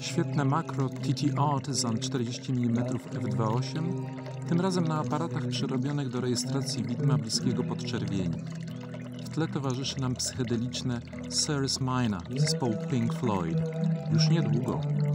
Świetne makro TT Artisan 40 mm f2.8, tym razem na aparatach przyrobionych do rejestracji widma bliskiego podczerwieni. W tle towarzyszy nam psychedeliczne Cirrus Minor zespołu Pink Floyd. Już niedługo.